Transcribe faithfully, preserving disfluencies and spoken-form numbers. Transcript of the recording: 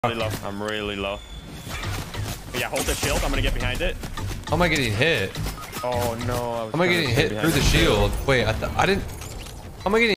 Really low. I'm really low. Yeah, hold the shield. I'm gonna get behind it. How am I getting hit? Oh no. I was How am I trying to getting stay hit behind through the shield? Wait, I, th I didn't. How am I getting